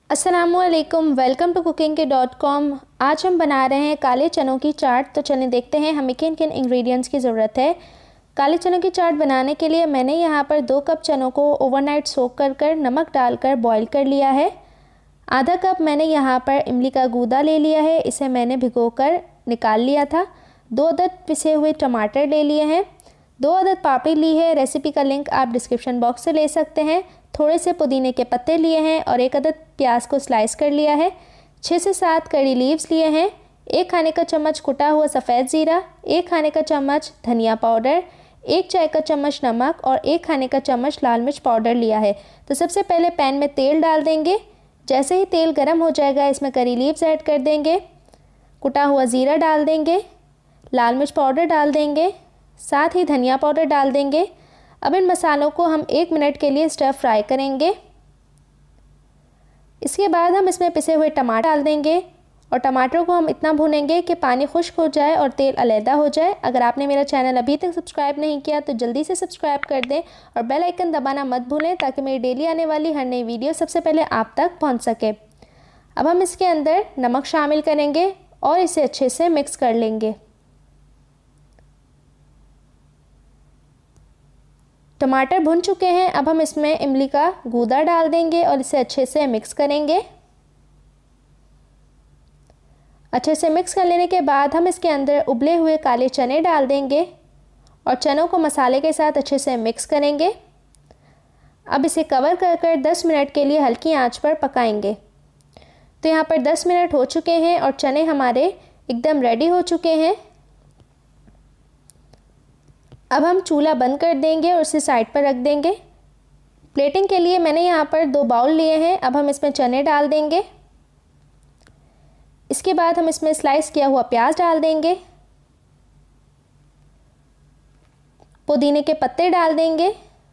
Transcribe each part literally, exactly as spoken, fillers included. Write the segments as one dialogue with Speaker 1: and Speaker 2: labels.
Speaker 1: अस्सलामुअलैकुम, welcome to cooking के dot com. आज हम बना रहे हैं काले चनों की चाट। तो चलिए देखते हैं हमें किन किन इंग्रेडिएंट्स की ज़रूरत है। काले चनों की चाट बनाने के लिए मैंने यहाँ पर दो कप चनों को ओवरनाइट सोक कर कर नमक डालकर बॉईल कर लिया है। आधा कप मैंने यहाँ पर इमली का गूदा ले लिया है, इसे मैंने भिगोकर निकाल लिया था। दो अदद पिसे हुए टमाटर ले लिए हैं। दो अदद पापड़ी ली है, रेसिपी का लिंक आप डिस्क्रिप्शन बॉक्स से ले सकते हैं। थोड़े से पुदीने के पत्ते लिए हैं और एक अदद प्याज को स्लाइस कर लिया है। छः से सात कड़ी लीव्स लिए हैं। एक खाने का चम्मच कुटा हुआ सफ़ेद ज़ीरा, एक खाने का चम्मच धनिया पाउडर, एक चाय का चम्मच नमक और एक खाने का चम्मच लाल मिर्च पाउडर लिया है। तो सबसे पहले पैन में तेल डाल देंगे। जैसे ही तेल गर्म हो जाएगा इसमें करी लीव्स ऐड कर देंगे, कुटा हुआ ज़ीरा डाल देंगे, लाल मिर्च पाउडर डाल देंगे, साथ ही धनिया पाउडर डाल देंगे। अब इन मसालों को हम एक मिनट के लिए स्टर फ्राई करेंगे। इसके बाद हम इसमें पिसे हुए टमाटर डाल देंगे और टमाटर को हम इतना भूनेंगे कि पानी खुश्क हो जाए और तेल अलहदा हो जाए। अगर आपने मेरा चैनल अभी तक सब्सक्राइब नहीं किया तो जल्दी से सब्सक्राइब कर दें और बेल आइकन दबाना मत भूलें ताकि मेरी डेली आने वाली हर नई वीडियो सबसे पहले आप तक पहुंच सके। अब हम इसके अंदर नमक शामिल करेंगे और इसे अच्छे से मिक्स कर लेंगे। टमाटर भुन चुके हैं। अब हम इसमें इमली का गूदा डाल देंगे और इसे अच्छे से मिक्स करेंगे। अच्छे से मिक्स कर लेने के बाद हम इसके अंदर उबले हुए काले चने डाल देंगे और चनों को मसाले के साथ अच्छे से मिक्स करेंगे। अब इसे कवर कर कर दस मिनट के लिए हल्की आंच पर पकाएंगे। तो यहाँ पर दस मिनट हो चुके हैं और चने हमारे एकदम रेडी हो चुके हैं। अब हम चूल्हा बंद कर देंगे और इसे साइड पर रख देंगे। प्लेटिंग के लिए मैंने यहाँ पर दो बाउल लिए हैं। अब हम इसमें चने डाल देंगे। इसके बाद हम इसमें स्लाइस किया हुआ प्याज डाल देंगे, पुदीने के पत्ते डाल देंगे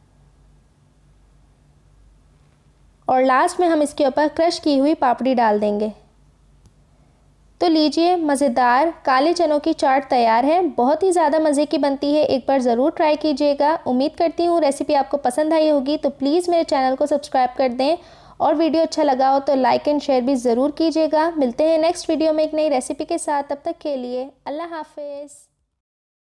Speaker 1: और लास्ट में हम इसके ऊपर क्रश की हुई पापड़ी डाल देंगे। तो लीजिए, मज़ेदार काले चनों की चाट तैयार है। बहुत ही ज़्यादा मज़े की बनती है, एक बार ज़रूर ट्राई कीजिएगा। उम्मीद करती हूँ रेसिपी आपको पसंद आई होगी। तो प्लीज़ मेरे चैनल को सब्सक्राइब कर दें और वीडियो अच्छा लगा हो तो लाइक एंड शेयर भी ज़रूर कीजिएगा। मिलते हैं नेक्स्ट वीडियो में एक नई रेसिपी के साथ। तब तक के लिए अल्लाह हाफिज़।